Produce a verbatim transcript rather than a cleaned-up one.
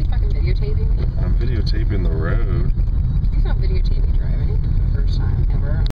fucking videotaping me? I'm videotaping the road. He's not videotaping driving for the first time ever.